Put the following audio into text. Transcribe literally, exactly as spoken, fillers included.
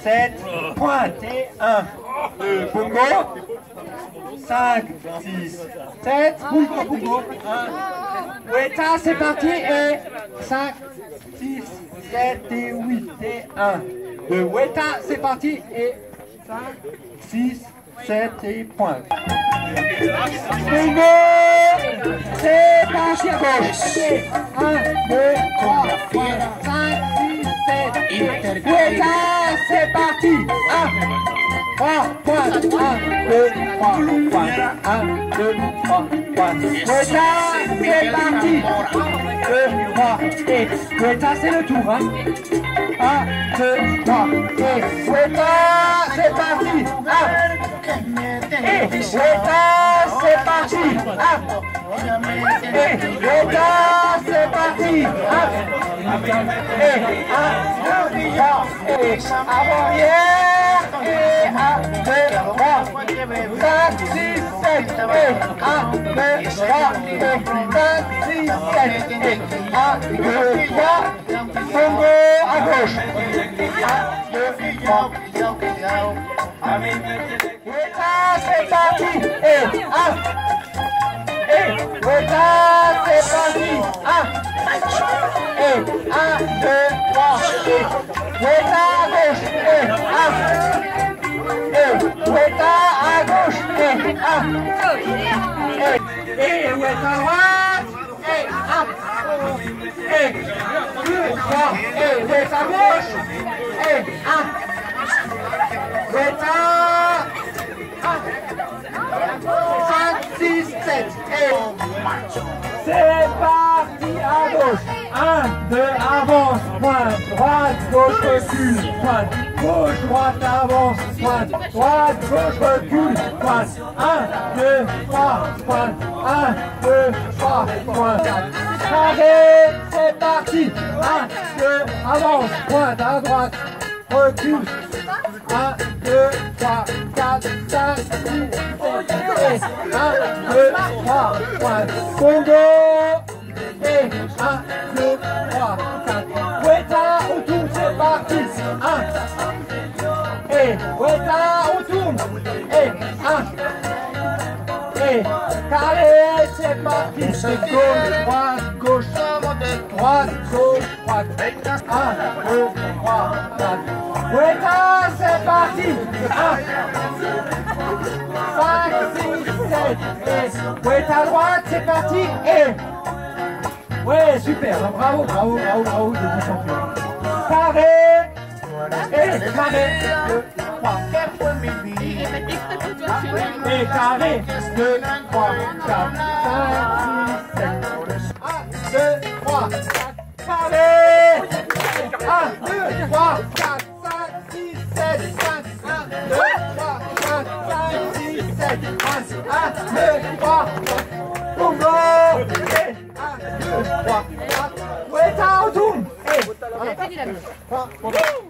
sept, pointe. Et un, deux, bongo. cinq, six, sept, bongo, bongo. un. Weta, c'est parti. Et cinq, six, sept et huit. Et un, deux. Weta, c'est parti. Et cinq, six, sept et pointe. Bongo, c'est parti à gauche. un, deux, trois, quatre, cinq, six, sept. Weta, c'est parti. un, trois, pointe. un, deux, trois, pointe. un, deux, trois, pointe. Weta, c'est parti. un, deux, trois, et Weta, c'est le tour. Hein. un, deux, trois, et Weta, c'est parti. un, et Weta, c'est parti. Et Weta, c'est parti. Et un, deux, trois, et avant-arrière. Et un, deux, trois, cinq, six, sept. Et un, deux, trois, et cinq, six, sept. Et un, deux, trois, bongo à gauche. un, deux, trois. Weta, c'est parti. Et un. Et Weta, c'est parti. un. Et un, deux, trois. Et Weta à gauche. Et un. Et Weta à gauche. Et un. Et, et Weta à droite. Et un. Et deux, trois. Et Weta à gauche. Et un. Weta. cinq, six, sept. Et c'est parti à gauche. un, deux, avance, pointe, droite, gauche, recule, pointe, gauche, droite, avance, pointe, droite, gauche, recule, pointe, un, deux, trois, pointe, un, deux, trois, pointe, carré, c'est parti, un, deux, avance, pointe, à droite, recule, un, deux, trois, quatre, cinq, six, sept, un, deux, trois, pointe, bongo. Et un, deux, trois, quatre. Weta, on tourne, c'est parti. un. Et Weta, on tourne. Et un. Et carré, c'est parti. C'est gauche, droite, gauche, droite, gauche, droite. un, deux, trois, quatre. Weta, c'est parti. un. cinq, six, sept. Et Weta à droite, c'est parti. Et ouais, super, bravo, bravo, bravo, bravo, vous êtes champion. Carré, et carré, deux, trois, et carré, deux, trois, quatre, cinq, six, sept, un, deux, trois, quatre, carré, un, deux, trois, quatre, cinq, six, sept, cinq, un, deux, trois, quatre, cinq, six, sept, un, deux, trois, bongo, et un, deux, trois, quatre, Weta, on tourne. Et,